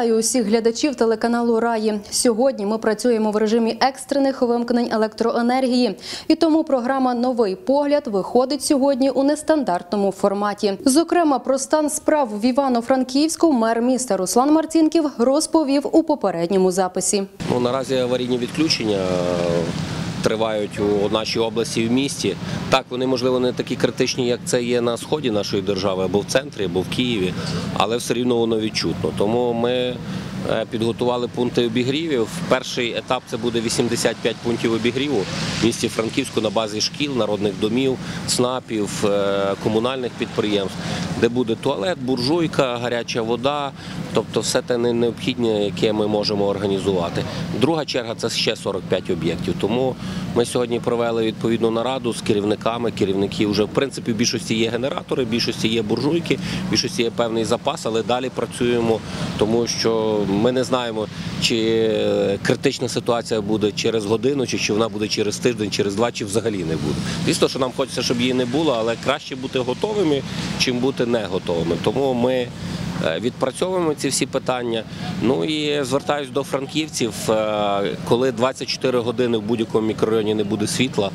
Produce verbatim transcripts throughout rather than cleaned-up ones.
Вітаю усіх глядачів телеканалу «Раї». Сьогодні ми працюємо в режимі екстрених вимкнень електроенергії. І тому програма «Новий погляд» виходить сьогодні у нестандартному форматі. Зокрема, про стан справ в Івано-Франківську мер міста Руслан Марцінків розповів у попередньому записі. Ну, наразі аварійні відключення тривають у нашій області і в місті. Так, вони, можливо, не такі критичні, як це є на сході нашої держави, або в центрі, або в Києві, але все рівно воно відчутно. Тому ми підготували пункти обігрівів. Перший етап – це буде вісімдесят п'ять пунктів обігріву в місті Франківську на базі шкіл, народних домів, ЦНАПів, комунальних підприємств, де буде туалет, буржуйка, гаряча вода, тобто все те необхідне, яке ми можемо організувати. Друга черга – це ще сорок п'ять об'єктів. Тому ми сьогодні провели відповідну нараду з керівниками. Керівники вже, в принципі, в більшості є генератори, в більшості є буржуйки, в більшості є певний запас, але далі працюємо, тому що ми не знаємо, чи критична ситуація буде через годину, чи, чи вона буде через тиждень, через два, чи взагалі не буде. Звісно, що нам хочеться, щоб її не було, але краще бути готовими, чим бути не готовими. Тому ми відпрацьовуємо ці всі питання. Ну і звертаюсь до франківців, коли двадцять чотири години в будь-якому мікрорайоні не буде світла,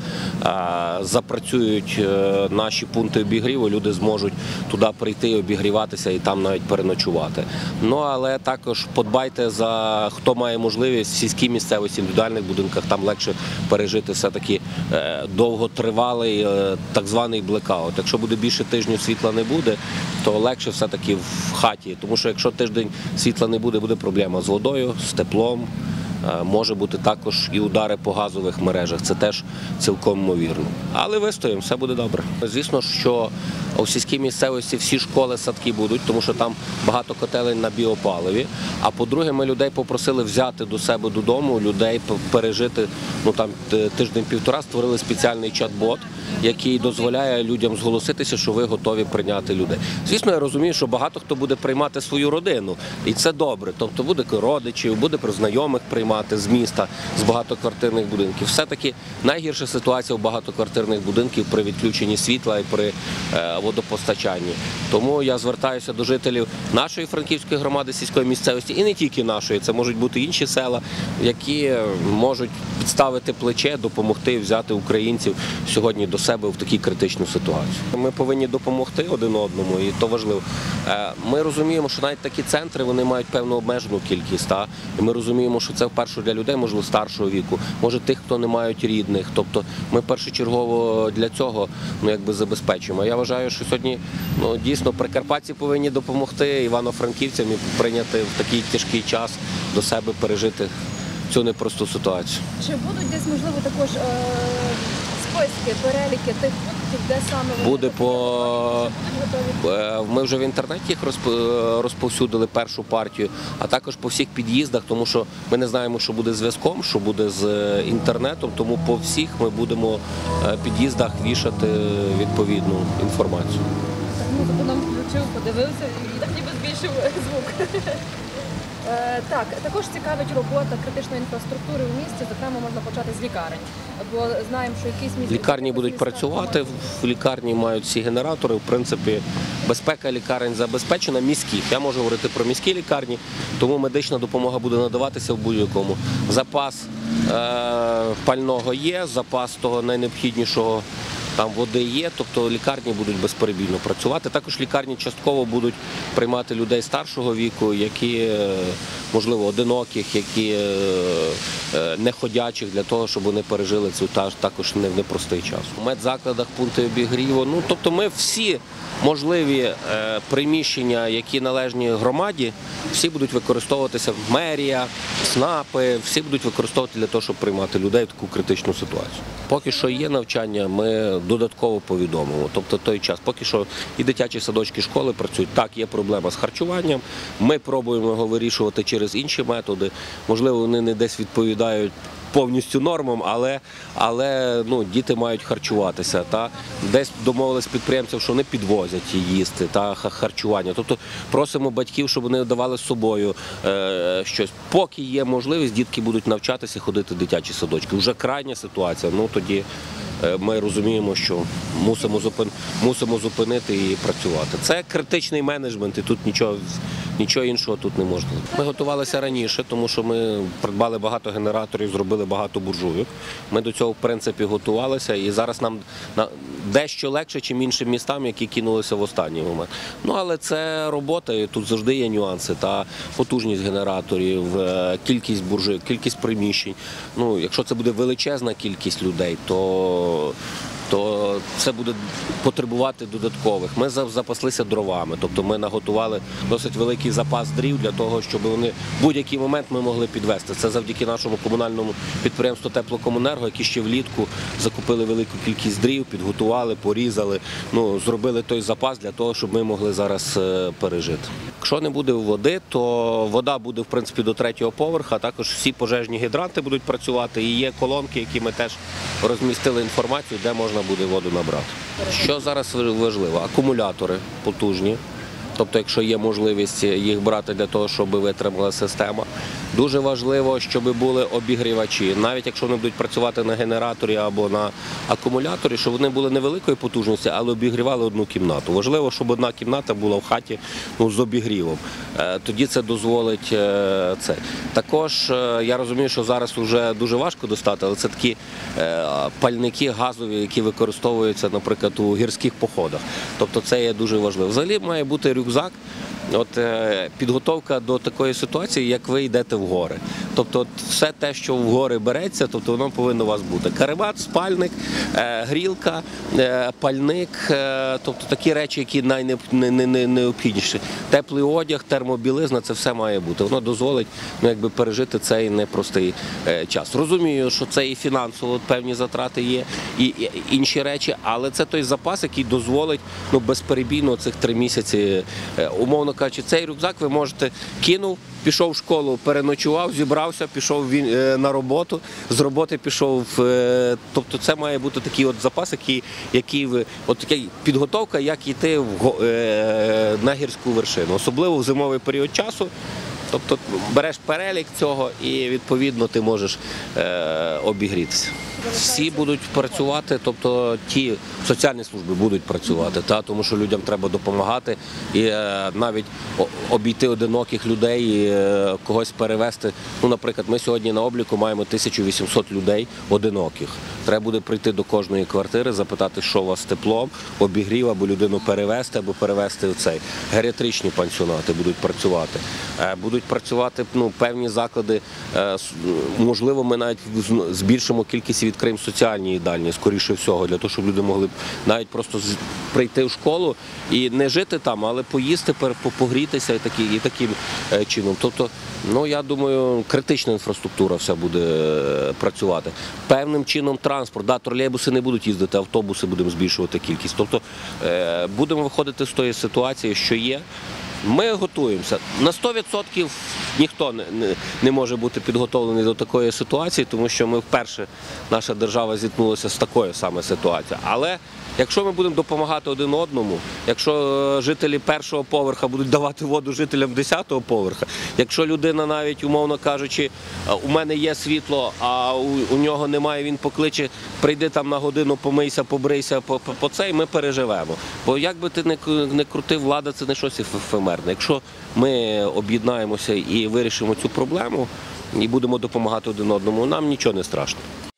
запрацюють наші пункти обігріву, люди зможуть туди прийти, обігріватися і там навіть переночувати. Ну, але також подбайте за, хто має можливість в сільській місцевості, в індивідуальних будинках, там легше пережити все-таки довготривалий так званий блекаут. Якщо буде більше тижнів світла не буде, то легше все-таки в хаті, тому що якщо тиждень світла не буде, буде проблема з водою, з теплом, може бути також і удари по газових мережах, це теж цілком ймовірно. Але вистоїмо, все буде добре. Звісно, що у сільській місцевості всі школи, садки будуть, тому що там багато котелень на біопаливі. А по-друге, ми людей попросили взяти до себе додому, людей пережити, ну там тиждень-півтора, створили спеціальний чат-бот, який дозволяє людям зголоситися, що ви готові прийняти людей. Звісно, я розумію, що багато хто буде приймати свою родину, і це добре. Тобто буде родичів, буде про знайомих приймати з міста, з багатоквартирних будинків. Все-таки найгірша ситуація в багатоквартирних будинків при відключенні світла і при водопостачанні. Тому я звертаюся до жителів нашої франківської громади сільської місцевості, і не тільки нашої, це можуть бути інші села, які можуть підставити плече, допомогти взяти українців сьогодні до себе в таку критичну ситуацію. Ми повинні допомогти один одному, і то важливо. Ми розуміємо, що навіть такі центри, вони мають певну обмежену кількість. Та? І ми розуміємо, що це вперше для людей, можливо, старшого віку, може тих, хто не мають рідних. Тобто ми першочергово для цього ну, якби забезпечуємо. Я вважаю, що сьогодні ну, дійсно прикарпатці повинні допомогти івано-франківцям і прийняти в такий тяжкий час до себе пережити цю непросту ситуацію. Чи будуть десь, можливо, також е списки, переліки тих пунктів, де саме буде по... Ми вже в інтернеті їх розповсюдили першу партію, а також по всіх під'їздах, тому що ми не знаємо, що буде з зв'язком, що буде з інтернетом, тому по всіх ми будемо в під'їздах вішати відповідну інформацію. Музику нам включив, подивився і так ніби збільшив звук. Так, також цікавить робота критичної інфраструктури в місті, зокрема можна почати з лікарень, бо знаємо, що якісь місця... Лікарні будуть працювати, в лікарні мають всі генератори, в принципі, безпека лікарень забезпечена, міських. Я можу говорити про міські лікарні, тому медична допомога буде надаватися в будь-якому. Запас е пального є, запас того найнеобхіднішого там води є, тобто лікарні будуть безперебійно працювати. Також лікарні частково будуть приймати людей старшого віку, які, можливо, одиноких, які неходячих, для того, щоб вони пережили цю також непростий час. У медзакладах пункти обігріву, ну, тобто ми всі можливі приміщення, які належні громаді, всі будуть використовуватися, мерія, ЦНАПи, всі будуть використовувати для того, щоб приймати людей в таку критичну ситуацію. Поки що є навчання, ми додатково повідомимо. Тобто той час, поки що і дитячі садочки, школи працюють, так, є проблема з харчуванням, ми пробуємо його вирішувати через інші методи, можливо, вони не десь відповідають повністю нормам, але, але ну, діти мають харчуватися. Та? Десь домовились підприємців, що вони підвозять їсти та харчування. Тобто просимо батьків, щоб вони давали з собою е, щось. Поки є можливість, дітки будуть навчатися ходити в дитячі садочки. Вже крайня ситуація, ну тоді е, ми розуміємо, що мусимо, зупин, мусимо зупинити і працювати. Це критичний менеджмент, і тут нічого Нічого іншого тут не можна. Ми готувалися раніше, тому що ми придбали багато генераторів, зробили багато буржуйок. Ми до цього, в принципі, готувалися, і зараз нам на- дещо легше, чим іншим містам, які кинулися в останній момент. Ну, але це робота, і тут завжди є нюанси. Та потужність генераторів, е, кількість буржуйок, кількість приміщень. Ну, якщо це буде величезна кількість людей, то то це буде потребувати додаткових. Ми за- запаслися дровами, тобто ми наготували досить великий запас дрів для того, щоб вони в будь-який момент ми могли підвести. Це завдяки нашому комунальному підприємству Теплокомунерго, які ще влітку закупили велику кількість дрів, підготували, порізали, ну, зробили той запас для того, щоб ми могли зараз е, пережити. Якщо не буде води, то вода буде, в принципі, до третього поверха, також всі пожежні гідранти будуть працювати, і є колонки, які ми теж розмістили інформацію, де можна буде воду набрати. Що зараз важливо? Акумулятори потужні. Тобто, якщо є можливість їх брати для того, щоб витримала система. Дуже важливо, щоб були обігрівачі. Навіть якщо вони будуть працювати на генераторі або на акумуляторі, щоб вони були невеликої потужності, але обігрівали одну кімнату. Важливо, щоб одна кімната була в хаті, ну, з обігрівом. Е, Тоді це дозволить е, це. Також е, я розумію, що зараз вже дуже важко достати, але це такі е, пальники газові, які використовуються, наприклад, у гірських походах. Тобто це є дуже важливо. Взагалі має бути рюкзак. От е, підготовка до такої ситуації, як ви йдете в гори. Тобто от все те, що в гори береться, тобто воно повинно у вас бути. Каремат, спальник, е, грілка, е, пальник, е, тобто такі речі, які найнеобхідніші. Теплий одяг, термобілизна, це все має бути. Воно дозволить, ну, якби пережити цей непростий е, час. Розумію, що це і фінансово певні затрати є, і, і інші речі, але це той запас, який дозволить, ну, безперебійно цих три місяці, е, умовно кажучи, цей рюкзак ви можете кинув, пішов в школу, переночував, зібрався, пішов він, е, на роботу, з роботи пішов. Е, тобто це має бути такий от запас, який, який ви, от така підготовка, як йти в, го- е, на гірську вершину, особливо в зимовий період часу. Тобто береш перелік цього і відповідно ти можеш е, обігрітися. Всі будуть працювати, тобто ті соціальні служби будуть працювати, та, тому що людям треба допомагати і е, навіть о- обійти одиноких людей, і, е, когось перевезти. Ну, наприклад, ми сьогодні на обліку маємо тисячу вісімсот людей одиноких. Треба буде прийти до кожної квартири, запитати, що у вас з теплом, обігрів, або людину перевезти, або перевезти в цей. Геріатричні пансіонати будуть працювати. Е, Будуть працювати, ну, певні заклади. Е, с- Можливо, ми навіть з- збільшимо кількість і відкриємо соціальні їдальні, скоріше всього, для того, щоб люди могли б навіть просто з- прийти в школу і не жити там, але поїсти, пер- по- погрітися і, такі, і таким е, чином. Тобто, ну, я думаю, критична інфраструктура вся буде е, працювати. Певним чином транспорт, да, тролейбуси не будуть їздити, автобуси будемо збільшувати кількість. Тобто е, будемо виходити з тої ситуації, що є. Ми готуємося. На сто відсотків ніхто не, не, не може бути підготовлений до такої ситуації, тому що ми вперше, наша держава зіткнулася з такою саме ситуацією. Але якщо ми будемо допомагати один одному, якщо е, жителі першого поверха будуть давати воду жителям десятого поверха, якщо людина навіть, умовно кажучи, е, у мене є світло, а у, у нього немає, він покличе, прийди там на годину, помийся, побрийся, по, по, по цей, ми переживемо. Бо як би ти не, к- не крутив, влада це не щось ефемерне. Якщо ми об'єднаємося і вирішимо цю проблему, і будемо допомагати один одному, нам нічого не страшно.